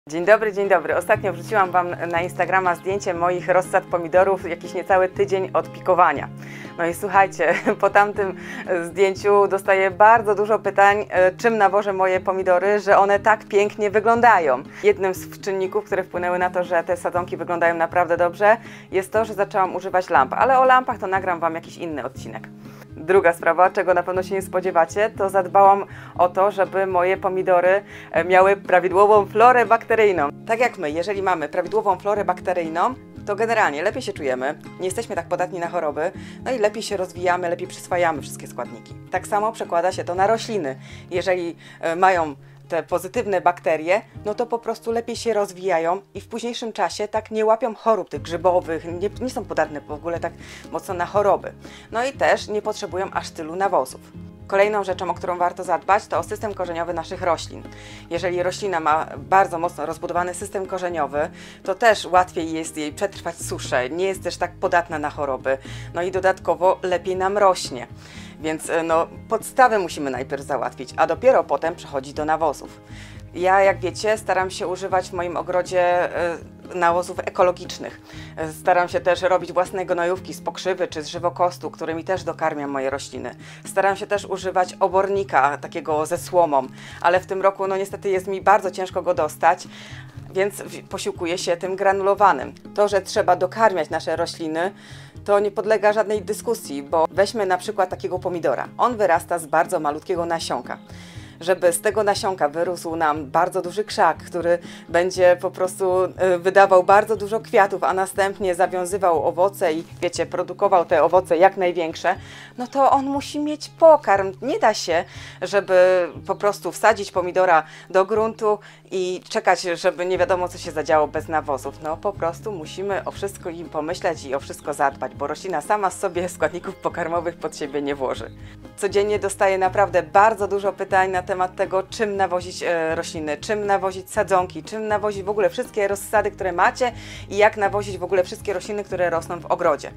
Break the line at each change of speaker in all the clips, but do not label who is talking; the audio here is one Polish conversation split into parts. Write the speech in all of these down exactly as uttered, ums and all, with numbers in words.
Dzień dobry, dzień dobry. Ostatnio wrzuciłam Wam na Instagrama zdjęcie moich rozsad pomidorów jakiś niecały tydzień od pikowania. No i słuchajcie, po tamtym zdjęciu dostaję bardzo dużo pytań, czym nawożę moje pomidory, że one tak pięknie wyglądają. Jednym z czynników, które wpłynęły na to, że te sadzonki wyglądają naprawdę dobrze, jest to, że zaczęłam używać lamp. Ale o lampach to nagram Wam jakiś inny odcinek. Druga sprawa, czego na pewno się nie spodziewacie, to zadbałam o to, żeby moje pomidory miały prawidłową florę bakteryjną. Tak jak my, jeżeli mamy prawidłową florę bakteryjną, to generalnie lepiej się czujemy, nie jesteśmy tak podatni na choroby, no i lepiej się rozwijamy, lepiej przyswajamy wszystkie składniki. Tak samo przekłada się to na rośliny. Jeżeli mają te pozytywne bakterie, no to po prostu lepiej się rozwijają i w późniejszym czasie tak nie łapią chorób tych grzybowych, nie, nie są podatne w ogóle tak mocno na choroby. No i też nie potrzebują aż tylu nawozów. Kolejną rzeczą, o którą warto zadbać, to o system korzeniowy naszych roślin. Jeżeli roślina ma bardzo mocno rozbudowany system korzeniowy, to też łatwiej jest jej przetrwać suszę, nie jest też tak podatna na choroby, no i dodatkowo lepiej nam rośnie. Więc no, podstawy musimy najpierw załatwić, a dopiero potem przechodzić do nawozów. Ja, jak wiecie, staram się używać w moim ogrodzie nawozów ekologicznych. Staram się też robić własne gnojówki z pokrzywy czy z żywokostu, którymi też dokarmiam moje rośliny. Staram się też używać obornika takiego ze słomą, ale w tym roku no niestety jest mi bardzo ciężko go dostać, więc posiłkuję się tym granulowanym. To, że trzeba dokarmiać nasze rośliny, to nie podlega żadnej dyskusji, bo weźmy na przykład takiego pomidora. On wyrasta z bardzo malutkiego nasionka. Żeby z tego nasionka wyrósł nam bardzo duży krzak, który będzie po prostu wydawał bardzo dużo kwiatów, a następnie zawiązywał owoce i wiecie, produkował te owoce jak największe, no to on musi mieć pokarm. Nie da się, żeby po prostu wsadzić pomidora do gruntu i czekać, żeby nie wiadomo co się zadziało bez nawozów. No po prostu musimy o wszystko im pomyśleć i o wszystko zadbać, bo roślina sama z sobie składników pokarmowych pod siebie nie włoży. Codziennie dostaję naprawdę bardzo dużo pytań na temat tego, czym nawozić e, rośliny, czym nawozić sadzonki, czym nawozić w ogóle wszystkie rozsady, które macie i jak nawozić w ogóle wszystkie rośliny, które rosną w ogrodzie.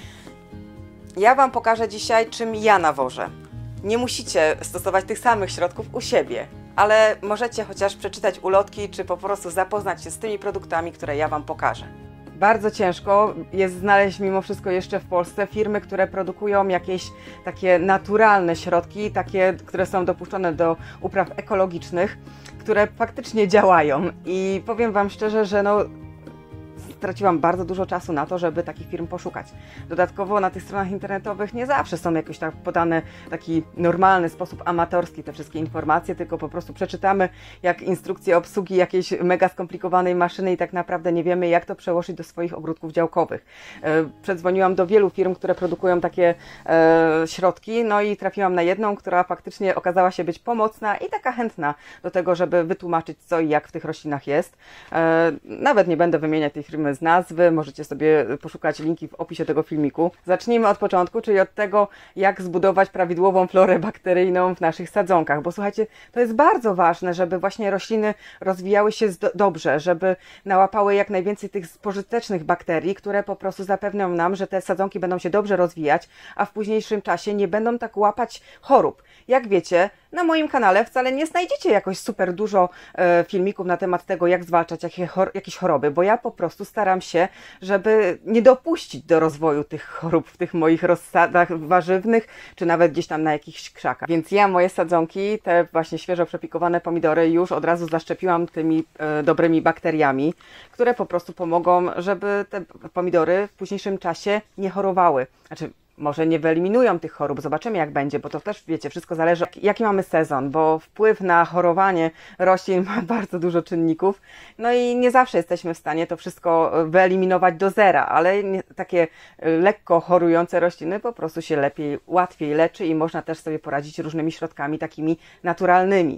Ja Wam pokażę dzisiaj, czym ja nawożę. Nie musicie stosować tych samych środków u siebie, ale możecie chociaż przeczytać ulotki, czy po prostu zapoznać się z tymi produktami, które ja Wam pokażę. Bardzo ciężko jest znaleźć mimo wszystko jeszcze w Polsce firmy, które produkują jakieś takie naturalne środki, takie, które są dopuszczone do upraw ekologicznych, które faktycznie działają. I powiem Wam szczerze, że no, straciłam bardzo dużo czasu na to, żeby takich firm poszukać. Dodatkowo na tych stronach internetowych nie zawsze są jakoś tak podane w taki normalny sposób amatorski te wszystkie informacje, tylko po prostu przeczytamy jak instrukcję obsługi jakiejś mega skomplikowanej maszyny i tak naprawdę nie wiemy, jak to przełożyć do swoich ogródków działkowych. Przedzwoniłam do wielu firm, które produkują takie e, środki, no i trafiłam na jedną, która faktycznie okazała się być pomocna i taka chętna do tego, żeby wytłumaczyć co i jak w tych roślinach jest. E, nawet nie będę wymieniać tej firmy z nazwy, możecie sobie poszukać linki w opisie tego filmiku. Zacznijmy od początku, czyli od tego, jak zbudować prawidłową florę bakteryjną w naszych sadzonkach, bo słuchajcie, to jest bardzo ważne, żeby właśnie rośliny rozwijały się dobrze, żeby nałapały jak najwięcej tych pożytecznych bakterii, które po prostu zapewnią nam, że te sadzonki będą się dobrze rozwijać, a w późniejszym czasie nie będą tak łapać chorób. Jak wiecie, na moim kanale wcale nie znajdziecie jakoś super dużo e, filmików na temat tego, jak zwalczać jakie chor jakieś choroby, bo ja po prostu staram się, żeby nie dopuścić do rozwoju tych chorób w tych moich rozsadach warzywnych, czy nawet gdzieś tam na jakichś krzakach. Więc ja moje sadzonki, te właśnie świeżo przepikowane pomidory już od razu zaszczepiłam tymi e, dobrymi bakteriami, które po prostu pomogą, żeby te pomidory w późniejszym czasie nie chorowały. Znaczy, może nie wyeliminują tych chorób, zobaczymy jak będzie, bo to też wiecie, wszystko zależy jaki mamy sezon, bo wpływ na chorowanie roślin ma bardzo dużo czynników, no i nie zawsze jesteśmy w stanie to wszystko wyeliminować do zera, ale nie, takie lekko chorujące rośliny po prostu się lepiej, łatwiej leczy i można też sobie poradzić różnymi środkami takimi naturalnymi.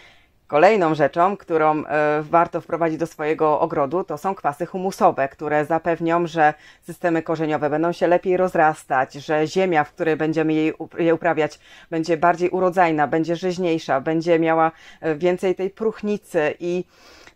Kolejną rzeczą, którą e, warto wprowadzić do swojego ogrodu, to są kwasy humusowe, które zapewnią, że systemy korzeniowe będą się lepiej rozrastać, że ziemia, w której będziemy jej, je uprawiać, będzie bardziej urodzajna, będzie żyźniejsza, będzie miała więcej tej próchnicy i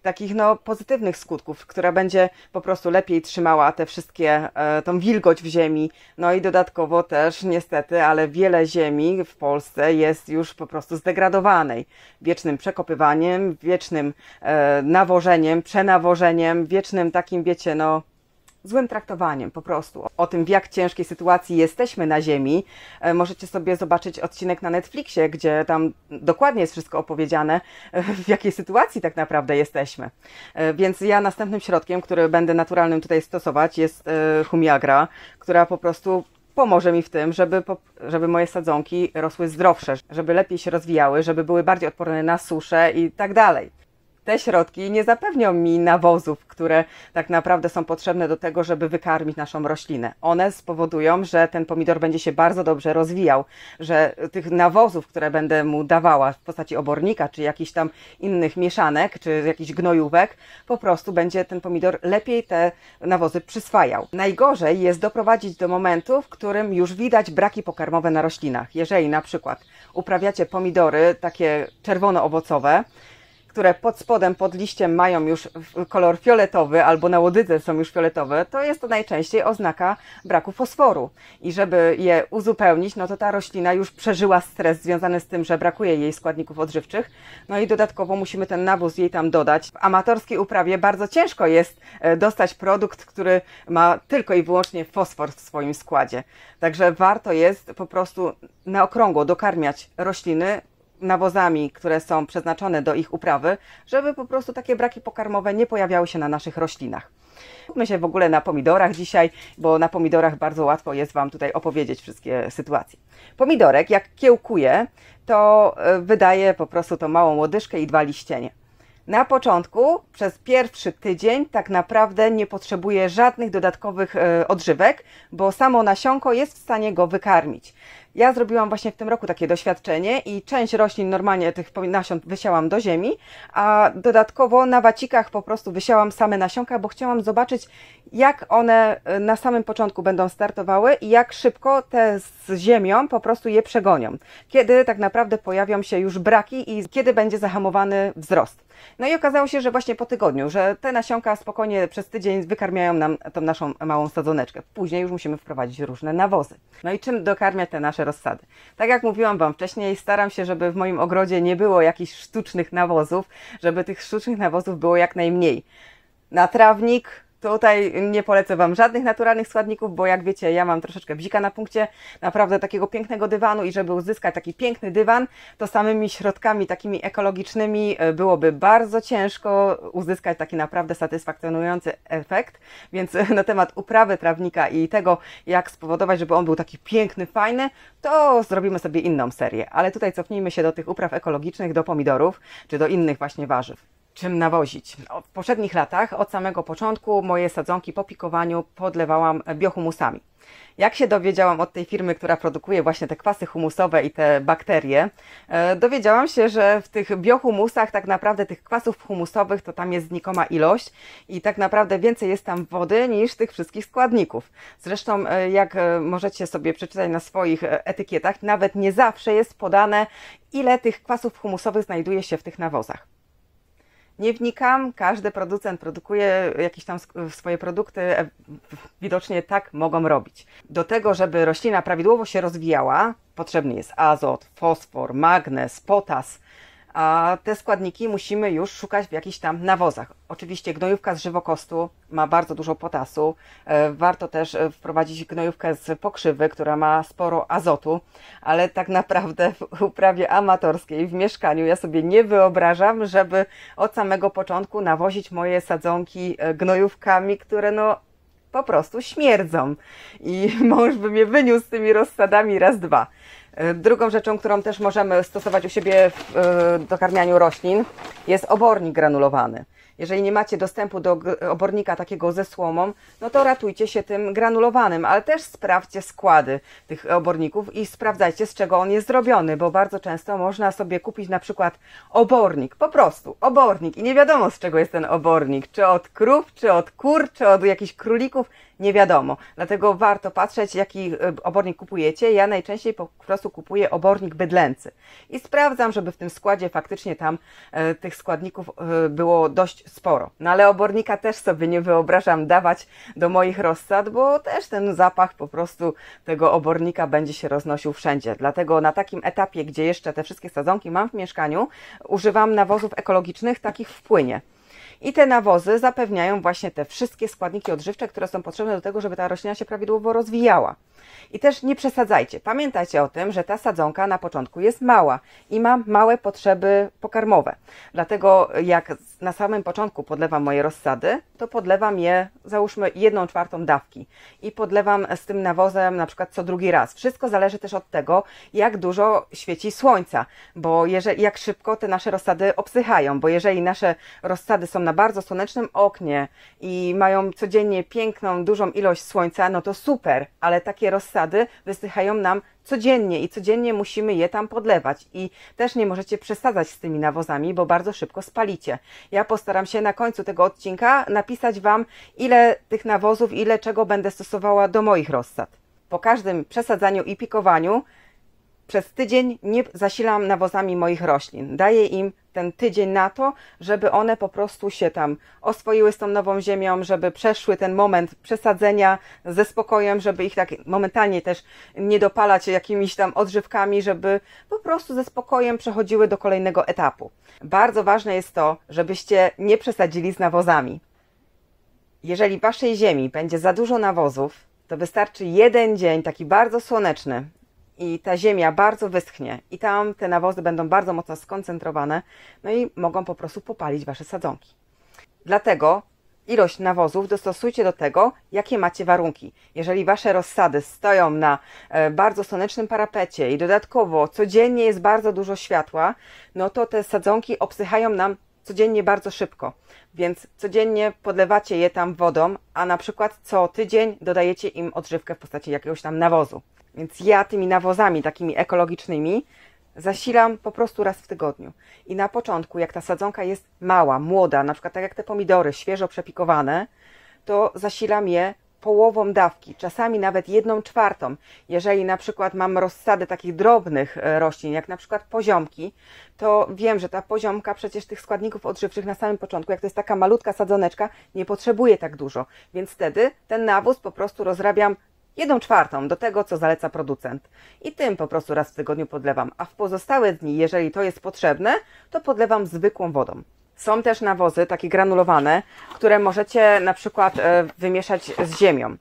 takich no, pozytywnych skutków, która będzie po prostu lepiej trzymała te wszystkie, e, tą wilgoć w ziemi. No i dodatkowo też niestety, ale wiele ziemi w Polsce jest już po prostu zdegradowanej. Wiecznym przekopywaniem, wiecznym e, nawożeniem, przenawożeniem, wiecznym takim, wiecie, no złym traktowaniem po prostu. O tym, w jak ciężkiej sytuacji jesteśmy na ziemi, e, możecie sobie zobaczyć odcinek na Netflixie, gdzie tam dokładnie jest wszystko opowiedziane, e, w jakiej sytuacji tak naprawdę jesteśmy. E, więc ja następnym środkiem, który będę naturalnym tutaj stosować, jest e, Humiagra, która po prostu pomoże mi w tym, żeby, żeby moje sadzonki rosły zdrowsze, żeby lepiej się rozwijały, żeby były bardziej odporne na suszę i tak dalej. Te środki nie zapewnią mi nawozów, które tak naprawdę są potrzebne do tego, żeby wykarmić naszą roślinę. One spowodują, że ten pomidor będzie się bardzo dobrze rozwijał, że tych nawozów, które będę mu dawała w postaci obornika, czy jakichś tam innych mieszanek, czy jakichś gnojówek, po prostu będzie ten pomidor lepiej te nawozy przyswajał. Najgorzej jest doprowadzić do momentu, w którym już widać braki pokarmowe na roślinach. Jeżeli na przykład uprawiacie pomidory takie czerwono-owocowe, które pod spodem, pod liściem mają już kolor fioletowy albo na łodydze są już fioletowe, to jest to najczęściej oznaka braku fosforu. I żeby je uzupełnić, no to ta roślina już przeżyła stres związany z tym, że brakuje jej składników odżywczych, no i dodatkowo musimy ten nawóz jej tam dodać. W amatorskiej uprawie bardzo ciężko jest dostać produkt, który ma tylko i wyłącznie fosfor w swoim składzie. Także warto jest po prostu na okrągło dokarmiać rośliny nawozami, które są przeznaczone do ich uprawy, żeby po prostu takie braki pokarmowe nie pojawiały się na naszych roślinach. Skupmy się w ogóle na pomidorach dzisiaj, bo na pomidorach bardzo łatwo jest Wam tutaj opowiedzieć wszystkie sytuacje. Pomidorek, jak kiełkuje, to wydaje po prostu tą małą łodyżkę i dwa liścienie. Na początku, przez pierwszy tydzień, tak naprawdę nie potrzebuje żadnych dodatkowych e, odżywek, bo samo nasionko jest w stanie go wykarmić. Ja zrobiłam właśnie w tym roku takie doświadczenie i część roślin normalnie tych nasion wysiałam do ziemi, a dodatkowo na wacikach po prostu wysiałam same nasionka, bo chciałam zobaczyć, jak one na samym początku będą startowały i jak szybko te z ziemią po prostu je przegonią. Kiedy tak naprawdę pojawią się już braki i kiedy będzie zahamowany wzrost. No i okazało się, że właśnie po tygodniu, że te nasionka spokojnie przez tydzień wykarmiają nam tą naszą małą sadzoneczkę. Później już musimy wprowadzić różne nawozy. No i czym dokarmiać te nasze rozsady? Tak jak mówiłam Wam wcześniej, staram się, żeby w moim ogrodzie nie było jakichś sztucznych nawozów, żeby tych sztucznych nawozów było jak najmniej. Na trawnik tutaj nie polecę Wam żadnych naturalnych składników, bo jak wiecie, ja mam troszeczkę bzika na punkcie naprawdę takiego pięknego dywanu i żeby uzyskać taki piękny dywan, to samymi środkami takimi ekologicznymi byłoby bardzo ciężko uzyskać taki naprawdę satysfakcjonujący efekt, więc na temat uprawy trawnika i tego, jak spowodować, żeby on był taki piękny, fajny, to zrobimy sobie inną serię. Ale tutaj cofnijmy się do tych upraw ekologicznych, do pomidorów, czy do innych właśnie warzyw. Czym nawozić? W poprzednich latach, od samego początku, moje sadzonki po pikowaniu podlewałam biohumusami. Jak się dowiedziałam od tej firmy, która produkuje właśnie te kwasy humusowe i te bakterie, dowiedziałam się, że w tych biohumusach tak naprawdę tych kwasów humusowych to tam jest znikoma ilość i tak naprawdę więcej jest tam wody niż tych wszystkich składników. Zresztą jak możecie sobie przeczytać na swoich etykietach, nawet nie zawsze jest podane, ile tych kwasów humusowych znajduje się w tych nawozach. Nie wnikam, każdy producent produkuje jakieś tam swoje produkty, widocznie tak mogą robić. Do tego, żeby roślina prawidłowo się rozwijała, potrzebny jest azot, fosfor, magnez, potas, a te składniki musimy już szukać w jakichś tam nawozach. Oczywiście gnojówka z żywokostu ma bardzo dużo potasu. Warto też wprowadzić gnojówkę z pokrzywy, która ma sporo azotu, ale tak naprawdę w uprawie amatorskiej, w mieszkaniu ja sobie nie wyobrażam, żeby od samego początku nawozić moje sadzonki gnojówkami, które no po prostu śmierdzą. I mąż by mnie wyniósł z tymi rozsadami raz, dwa. Drugą rzeczą, którą też możemy stosować u siebie w dokarmianiu roślin, jest obornik granulowany. Jeżeli nie macie dostępu do obornika takiego ze słomą, no to ratujcie się tym granulowanym, ale też sprawdźcie składy tych oborników i sprawdzajcie, z czego on jest zrobiony, bo bardzo często można sobie kupić na przykład obornik, po prostu obornik i nie wiadomo, z czego jest ten obornik, czy od krów, czy od kur, czy od jakichś królików, nie wiadomo. Dlatego warto patrzeć, jaki obornik kupujecie. Ja najczęściej po prostu kupuję obornik bydlęcy i sprawdzam, żeby w tym składzie faktycznie tam e, tych składników e, było dość sporo. No ale obornika też sobie nie wyobrażam dawać do moich rozsad, bo też ten zapach po prostu tego obornika będzie się roznosił wszędzie. Dlatego na takim etapie, gdzie jeszcze te wszystkie sadzonki mam w mieszkaniu, używam nawozów ekologicznych, takich w płynie. I te nawozy zapewniają właśnie te wszystkie składniki odżywcze, które są potrzebne do tego, żeby ta roślina się prawidłowo rozwijała. I też nie przesadzajcie. Pamiętajcie o tym, że ta sadzonka na początku jest mała i ma małe potrzeby pokarmowe. Dlatego jak na samym początku podlewam moje rozsady, to podlewam je, załóżmy, jedną czwartą dawki. I podlewam z tym nawozem na przykład co drugi raz. Wszystko zależy też od tego, jak dużo świeci słońca, bo jeżeli, jak szybko te nasze rozsady obsychają, bo jeżeli nasze rozsady są na bardzo słonecznym oknie i mają codziennie piękną, dużą ilość słońca, no to super, ale takie rozsady wysychają nam codziennie i codziennie musimy je tam podlewać i też nie możecie przesadzać z tymi nawozami, bo bardzo szybko spalicie. Ja postaram się na końcu tego odcinka napisać Wam, ile tych nawozów, ile czego będę stosowała do moich rozsad. Po każdym przesadzaniu i pikowaniu przez tydzień nie zasilam nawozami moich roślin. Daję im ten tydzień na to, żeby one po prostu się tam oswoiły z tą nową ziemią, żeby przeszły ten moment przesadzenia ze spokojem, żeby ich tak momentalnie też nie dopalać jakimiś tam odżywkami, żeby po prostu ze spokojem przechodziły do kolejnego etapu. Bardzo ważne jest to, żebyście nie przesadzili z nawozami. Jeżeli w Waszej ziemi będzie za dużo nawozów, to wystarczy jeden dzień taki bardzo słoneczny, i ta ziemia bardzo wyschnie i tam te nawozy będą bardzo mocno skoncentrowane, no i mogą po prostu popalić Wasze sadzonki. Dlatego ilość nawozów dostosujcie do tego, jakie macie warunki. Jeżeli Wasze rozsady stoją na bardzo słonecznym parapecie i dodatkowo codziennie jest bardzo dużo światła, no to te sadzonki obsychają nam codziennie bardzo szybko, więc codziennie podlewacie je tam wodą, a na przykład co tydzień dodajecie im odżywkę w postaci jakiegoś tam nawozu. Więc ja tymi nawozami takimi ekologicznymi zasilam po prostu raz w tygodniu. I na początku, jak ta sadzonka jest mała, młoda, na przykład tak jak te pomidory, świeżo przepikowane, to zasilam je połową dawki, czasami nawet jedną czwartą. Jeżeli na przykład mam rozsady takich drobnych roślin, jak na przykład poziomki, to wiem, że ta poziomka przecież tych składników odżywczych na samym początku, jak to jest taka malutka sadzoneczka, nie potrzebuje tak dużo. Więc wtedy ten nawóz po prostu rozrabiam jedną czwartą do tego, co zaleca producent. I tym po prostu raz w tygodniu podlewam. A w pozostałe dni, jeżeli to jest potrzebne, to podlewam zwykłą wodą. Są też nawozy takie granulowane, które możecie na przykład wymieszać z ziemią.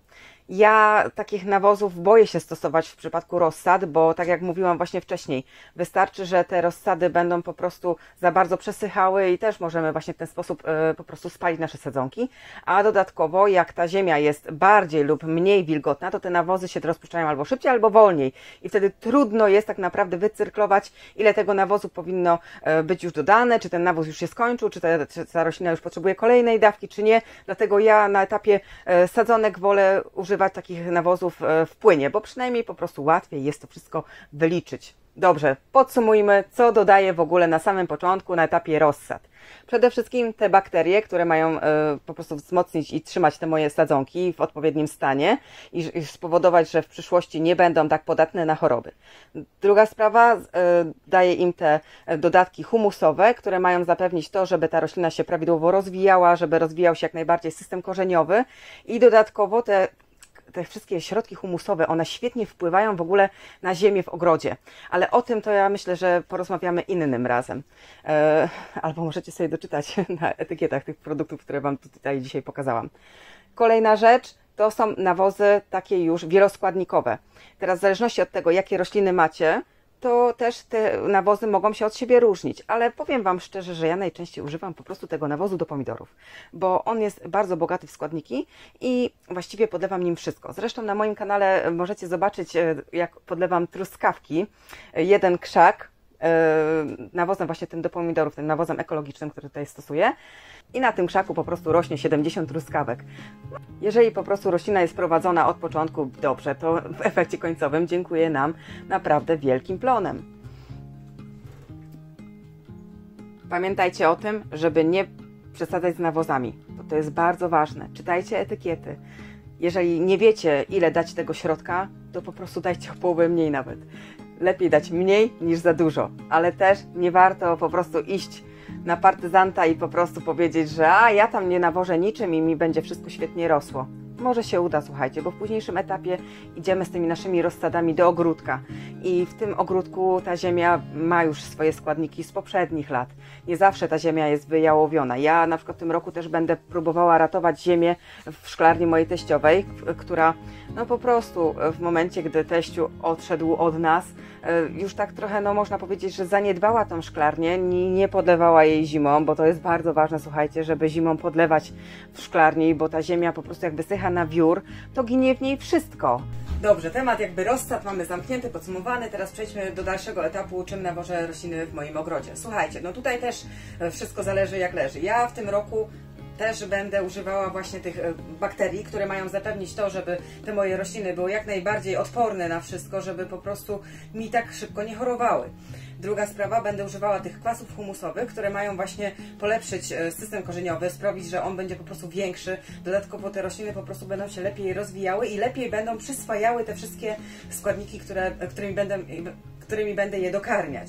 Ja takich nawozów boję się stosować w przypadku rozsad, bo tak jak mówiłam właśnie wcześniej, wystarczy, że te rozsady będą po prostu za bardzo przesychały i też możemy właśnie w ten sposób y, po prostu spalić nasze sadzonki. A dodatkowo, jak ta ziemia jest bardziej lub mniej wilgotna, to te nawozy się rozpuszczają albo szybciej, albo wolniej. I wtedy trudno jest tak naprawdę wycyrklować, ile tego nawozu powinno y, być już dodane, czy ten nawóz już się skończył, czy ta, czy ta roślina już potrzebuje kolejnej dawki, czy nie. Dlatego ja na etapie y, sadzonek wolę używać takich nawozów w płynie, bo przynajmniej po prostu łatwiej jest to wszystko wyliczyć. Dobrze, podsumujmy, co dodaję w ogóle na samym początku, na etapie rozsad. Przede wszystkim te bakterie, które mają y, po prostu wzmocnić i trzymać te moje sadzonki w odpowiednim stanie i, i spowodować, że w przyszłości nie będą tak podatne na choroby. Druga sprawa, y, daję im te dodatki humusowe, które mają zapewnić to, żeby ta roślina się prawidłowo rozwijała, żeby rozwijał się jak najbardziej system korzeniowy i dodatkowo te te wszystkie środki humusowe, one świetnie wpływają w ogóle na ziemię w ogrodzie. Ale o tym to ja myślę, że porozmawiamy innym razem. E, albo możecie sobie doczytać na etykietach tych produktów, które Wam tutaj dzisiaj pokazałam. Kolejna rzecz to są nawozy takie już wieloskładnikowe. Teraz w zależności od tego, jakie rośliny macie, to też te nawozy mogą się od siebie różnić, ale powiem Wam szczerze, że ja najczęściej używam po prostu tego nawozu do pomidorów, bo on jest bardzo bogaty w składniki i właściwie podlewam nim wszystko. Zresztą na moim kanale możecie zobaczyć, jak podlewam truskawki, jeden krzak, nawozem właśnie tym do pomidorów, tym nawozem ekologicznym, który tutaj stosuję. I na tym krzaku po prostu rośnie siedemdziesiąt truskawek. Jeżeli po prostu roślina jest prowadzona od początku dobrze, to w efekcie końcowym dziękuję nam naprawdę wielkim plonem. Pamiętajcie o tym, żeby nie przesadzać z nawozami, bo to jest bardzo ważne. Czytajcie etykiety. Jeżeli nie wiecie, ile dać tego środka, to po prostu dajcie o połowę mniej nawet. Lepiej dać mniej niż za dużo, ale też nie warto po prostu iść na partyzanta i po prostu powiedzieć, że a ja tam nie nawożę niczym i mi będzie wszystko świetnie rosło. Może się uda, słuchajcie, bo w późniejszym etapie idziemy z tymi naszymi rozsadami do ogródka i w tym ogródku ta ziemia ma już swoje składniki z poprzednich lat. Nie zawsze ta ziemia jest wyjałowiona. Ja na przykład w tym roku też będę próbowała ratować ziemię w szklarni mojej teściowej, która no po prostu w momencie, gdy teściu odszedł od nas, już tak trochę, no można powiedzieć, że zaniedbała tą szklarnię, nie podlewała jej zimą, bo to jest bardzo ważne, słuchajcie, żeby zimą podlewać w szklarni, bo ta ziemia po prostu jak wysycha na wiór, to ginie w niej wszystko. Dobrze, temat jakby rozsad mamy zamknięty, podsumowany. Teraz przejdźmy do dalszego etapu, czym nawożę rośliny w moim ogrodzie. Słuchajcie, no tutaj też wszystko zależy jak leży. Ja w tym roku też będę używała właśnie tych bakterii, które mają zapewnić to, żeby te moje rośliny były jak najbardziej odporne na wszystko, żeby po prostu mi tak szybko nie chorowały. Druga sprawa, będę używała tych kwasów humusowych, które mają właśnie polepszyć system korzeniowy, sprawić, że on będzie po prostu większy. Dodatkowo te rośliny po prostu będą się lepiej rozwijały i lepiej będą przyswajały te wszystkie składniki, które, którymi, będę, którymi będę je dokarmiać.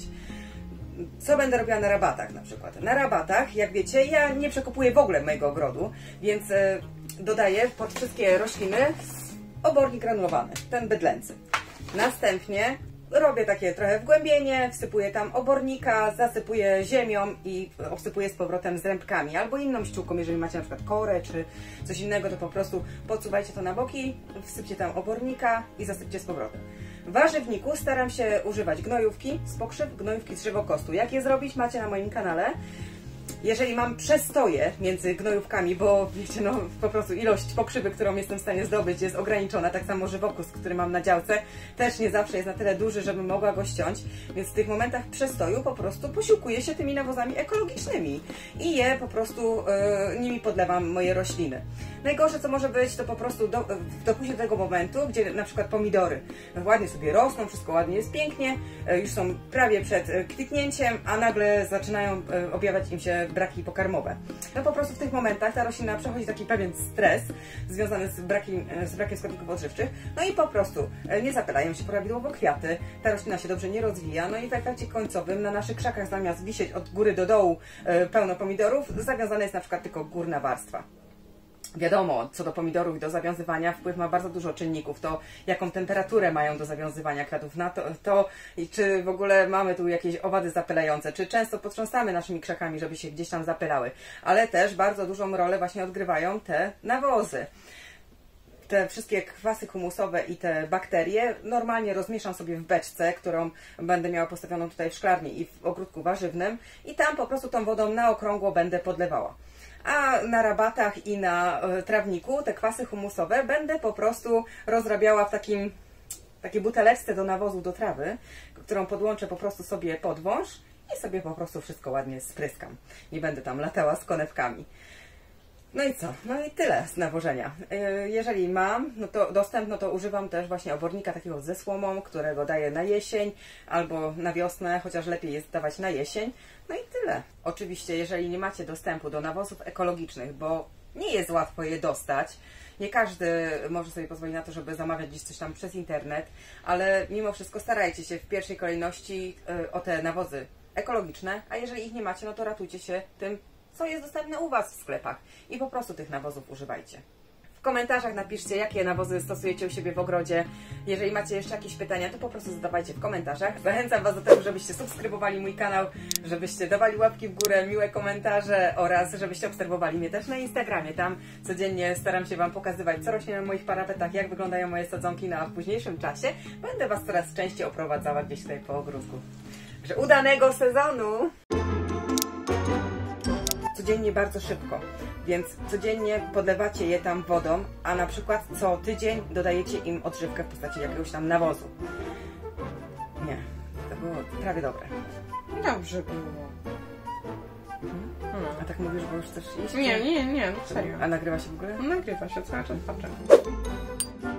Co będę robiła na rabatach na przykład? Na rabatach, jak wiecie, ja nie przekopuję w ogóle mojego ogrodu, więc e, dodaję pod wszystkie rośliny obornik granulowany, ten bydlęcy. Następnie robię takie trochę wgłębienie, wsypuję tam obornika, zasypuję ziemią i obsypuję z powrotem zrębkami albo inną ściółką, jeżeli macie na przykład korę czy coś innego, to po prostu podsuwajcie to na boki, wsypcie tam obornika i zasypcie z powrotem. W warzywniku staram się używać gnojówki z pokrzyw, gnojówki z żywokostu. Jak je zrobić, macie na moim kanale. Jeżeli mam przestoje między gnojówkami, bo wiecie, no po prostu ilość pokrzywy, którą jestem w stanie zdobyć, jest ograniczona, tak samo żywokost, który mam na działce, też nie zawsze jest na tyle duży, żebym mogła go ściąć, więc w tych momentach przestoju po prostu posiłkuję się tymi nawozami ekologicznymi i je po prostu yy, nimi podlewam moje rośliny. Najgorsze, co może być, to po prostu do, dopuśćcie do tego momentu, gdzie na przykład pomidory ładnie sobie rosną, wszystko ładnie jest pięknie, już są prawie przed kwitnięciem, a nagle zaczynają objawiać im się braki pokarmowe. No po prostu w tych momentach ta roślina przechodzi taki pewien stres związany z brakiem, z brakiem składników odżywczych, no i po prostu nie zapylają się prawidłowo kwiaty, ta roślina się dobrze nie rozwija, no i w efekcie końcowym na naszych krzakach zamiast wisieć od góry do dołu pełno pomidorów, zawiązana jest na przykład tylko górna warstwa. Wiadomo, co do pomidorów i do zawiązywania wpływ ma bardzo dużo czynników. To, jaką temperaturę mają do zawiązywania kwiatów, na to, to czy w ogóle mamy tu jakieś owady zapylające, czy często potrząsamy naszymi krzakami, żeby się gdzieś tam zapylały. Ale też bardzo dużą rolę właśnie odgrywają te nawozy. Te wszystkie kwasy humusowe i te bakterie normalnie rozmieszam sobie w beczce, którą będę miała postawioną tutaj w szklarni i w ogródku warzywnym i tam po prostu tą wodą na okrągło będę podlewała. A na rabatach i na trawniku te kwasy humusowe będę po prostu rozrabiała w takim, takiej buteleczce do nawozu do trawy, którą podłączę po prostu sobie pod wąż i sobie po prostu wszystko ładnie spryskam. Nie będę tam latała z konewkami. No i co? No i tyle z nawożenia. Jeżeli mam no to dostęp, no to używam też właśnie obornika takiego ze słomą, którego daję na jesień albo na wiosnę, chociaż lepiej jest dawać na jesień. No i tyle. Oczywiście, jeżeli nie macie dostępu do nawozów ekologicznych, bo nie jest łatwo je dostać, nie każdy może sobie pozwolić na to, żeby zamawiać gdzieś coś tam przez internet, ale mimo wszystko starajcie się w pierwszej kolejności o te nawozy ekologiczne, a jeżeli ich nie macie, no to ratujcie się tym, co jest dostępne u Was w sklepach i po prostu tych nawozów używajcie. W komentarzach napiszcie, jakie nawozy stosujecie u siebie w ogrodzie. Jeżeli macie jeszcze jakieś pytania, to po prostu zadawajcie w komentarzach. Zachęcam Was do tego, żebyście subskrybowali mój kanał, żebyście dawali łapki w górę, miłe komentarze oraz żebyście obserwowali mnie też na Instagramie. Tam codziennie staram się Wam pokazywać, co rośnie na moich parapetach, jak wyglądają moje sadzonki, no a w późniejszym czasie będę Was coraz częściej oprowadzała gdzieś tutaj po ogródku. Także udanego sezonu! Codziennie bardzo szybko, więc codziennie podlewacie je tam wodą, a na przykład co tydzień dodajecie im odżywkę w postaci jakiegoś tam nawozu. Nie, to było prawie dobre.
Dobrze było.
Hmm. A tak mówisz, bo już chcesz iść?
Nie, nie, nie, serio.
A nagrywa się w ogóle?
Nagrywa się, cały czas patrzę.